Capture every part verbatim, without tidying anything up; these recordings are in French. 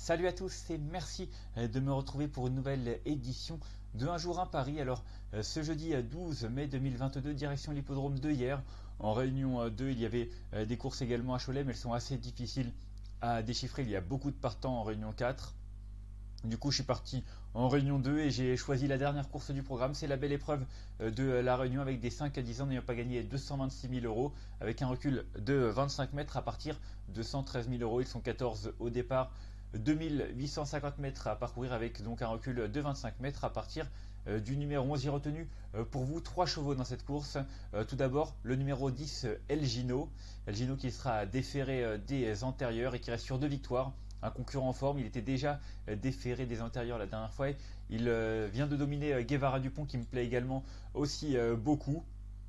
Salut à tous et merci euh, de me retrouver pour une nouvelle édition de Un jour un pari. Alors euh, ce jeudi euh, douze mai deux mille vingt-deux, direction l'hippodrome de hier. En réunion euh, deux, il y avait euh, des courses également à Cholet, mais elles sont assez difficiles à déchiffrer. Il y a beaucoup de partants en réunion quatre. Du coup, je suis parti en réunion deux et j'ai choisi la dernière course du programme. C'est la belle épreuve euh, de la réunion avec des cinq à dix ans n'ayant pas gagné deux cent vingt-six mille euros avec un recul de vingt-cinq mètres à partir de cent treize mille euros. Ils sont quatorze au départ, deux mille huit cent cinquante mètres à parcourir avec donc un recul de vingt-cinq mètres à partir euh, du numéro onze. J'ai retenu euh, pour vous trois chevaux dans cette course. Euh, tout d'abord, le numéro dix, euh, El Gino. El Gino qui sera déféré euh, des antérieurs et qui reste sur deux victoires. Un concurrent en forme, il était déjà euh, déféré des antérieurs la dernière fois. Il euh, vient de dominer euh, Guevara Dupont qui me plaît également aussi euh, beaucoup.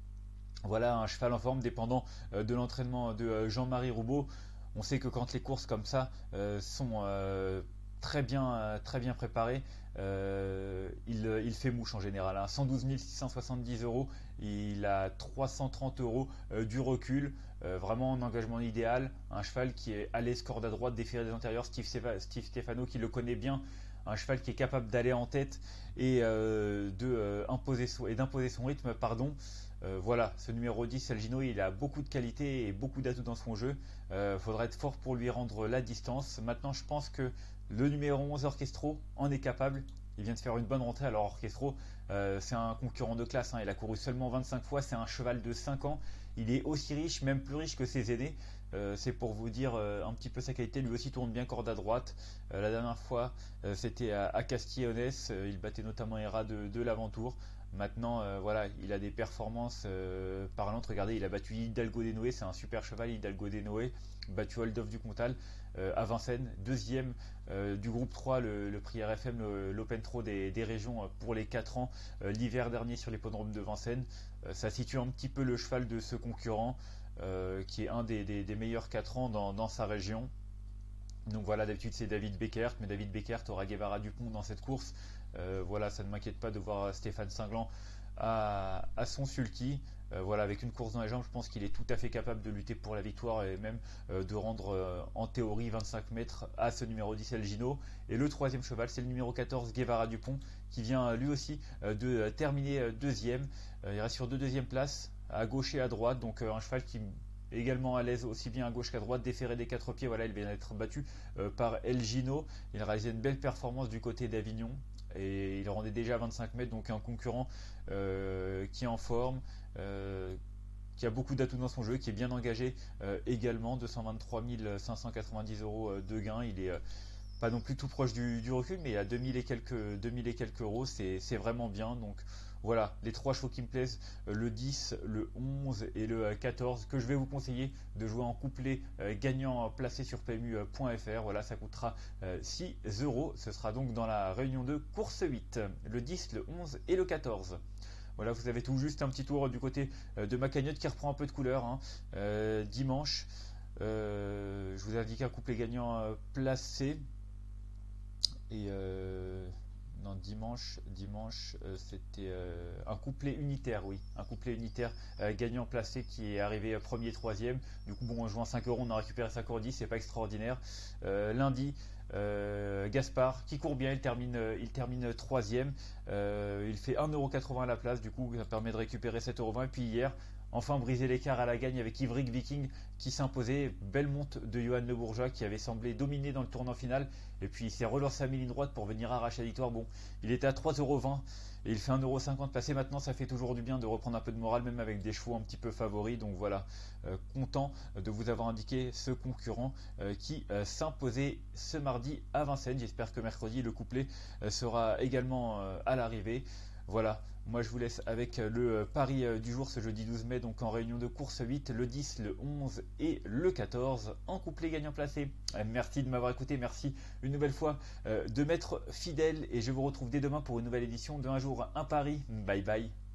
Voilà un cheval en forme dépendant euh, de l'entraînement de euh, Jean-Marie Roubaud. On sait que quand les courses comme ça euh, sont euh, très bien, euh, très bien préparées, euh, il, il fait mouche en général. Hein. cent douze mille six cent soixante-dix euros, il a trois cent trente euros euh, du recul. Euh, vraiment un engagement idéal. Un cheval qui est à l'aise, corde à droite, déféré des antérieurs. Steve, Steve Stefano qui le connaît bien. Un cheval qui est capable d'aller en tête et euh, de euh, imposer son, et d'imposer son rythme, pardon. Euh, voilà, ce numéro dix, El Gino, il a beaucoup de qualité et beaucoup d'atouts dans son jeu. Il euh, faudra être fort pour lui rendre la distance. Maintenant, je pense que le numéro onze, Orchestro, en est capable. Il vient de faire une bonne rentrée. Alors Orchestro, euh, c'est un concurrent de classe. Hein. Il a couru seulement vingt-cinq fois. C'est un cheval de cinq ans. Il est aussi riche, même plus riche que ses aînés. Euh, c'est pour vous dire euh, un petit peu sa qualité. Lui aussi tourne bien corde à droite. Euh, la dernière fois, euh, c'était à, à Castillonès. Euh, il battait notamment Hera de, de l'avant-tour. Maintenant, euh, voilà, il a des performances euh, parlantes. Regardez, il a battu Hidalgo des Noé, c'est un super cheval, Hidalgo des Noé, battu Holdov du Comtal euh, à Vincennes, deuxième euh, du groupe trois, le, le prix R F M, l'Open Tro des, des régions euh, pour les quatre ans, euh, l'hiver dernier sur l'hippodrome de Vincennes. Euh, ça situe un petit peu le cheval de ce concurrent, euh, qui est un des, des, des meilleurs quatre ans dans, dans sa région. Donc voilà, d'habitude c'est David Beckert, mais David Beckert aura Guevara Dupont dans cette course. Euh, voilà, ça ne m'inquiète pas de voir Stéphane Cinglant à, à son sulky. Euh, voilà, avec une course dans les jambes, je pense qu'il est tout à fait capable de lutter pour la victoire et même euh, de rendre euh, en théorie vingt-cinq mètres à ce numéro dix, El Gino. Et le troisième cheval, c'est le numéro quatorze, Guevara Dupont, qui vient lui aussi euh, de terminer deuxième. Euh, il reste sur deux deuxièmes places, à gauche et à droite, donc euh, un cheval qui également à l'aise aussi bien à gauche qu'à droite, déféré des quatre pieds. Voilà, il vient d'être battu euh, par El Gino. Il a réalisé une belle performance du côté d'Avignon et il rendait déjà vingt-cinq mètres, donc un concurrent euh, qui est en forme, euh, qui a beaucoup d'atouts dans son jeu, qui est bien engagé euh, également. deux cent vingt-trois mille cinq cent quatre-vingt-dix euros de gain. Il est euh, pas non plus tout proche du, du recul, mais à deux mille et quelques, deux mille et quelques euros, c'est vraiment bien. Donc voilà, les trois chevaux qui me plaisent, le dix, le onze et le quatorze, que je vais vous conseiller de jouer en couplet euh, gagnant placé sur P M U point F R. Voilà, ça coûtera euh, six euros. Ce sera donc dans la réunion de course huit, le dix, le onze et le quatorze. Voilà, vous avez tout juste un petit tour du côté de ma cagnotte qui reprend un peu de couleur. Hein. Euh, dimanche, euh, je vous indique un couplet gagnant euh, placé. Et euh, non, dimanche, dimanche, euh, c'était euh, un couplet unitaire, oui, un couplet unitaire euh, gagnant placé qui est arrivé premier, troisième. Du coup, bon, en jouant cinq euros, on a récupéré cinq euros dix, c'est pas extraordinaire. Euh, lundi, euh, Gaspard qui court bien, il termine, il termine troisième. Euh, il fait un euro quatre-vingts à la place, du coup, ça permet de récupérer sept euros vingt. Et puis hier, enfin briser l'écart à la gagne avec Ivric Viking qui s'imposait. Belle monte de Johan Le Bourgeois qui avait semblé dominer dans le tournant final. Et puis il s'est relancé à mi-ligne droite pour venir arracher la victoire. Bon, il était à trois euros vingt et il fait un euro cinquante passé. Maintenant, ça fait toujours du bien de reprendre un peu de morale, même avec des chevaux un petit peu favoris. Donc voilà, euh, content de vous avoir indiqué ce concurrent euh, qui euh, s'imposait ce mardi à Vincennes. J'espère que mercredi, le couplet euh, sera également euh, à l'arrivée. Voilà, moi je vous laisse avec le pari du jour ce jeudi douze mai, donc en réunion de course huit, le dix, le onze et le quatorze en couplet gagnant placé. Merci de m'avoir écouté, merci une nouvelle fois de m'être fidèle et je vous retrouve dès demain pour une nouvelle édition de Un jour un pari. Bye bye.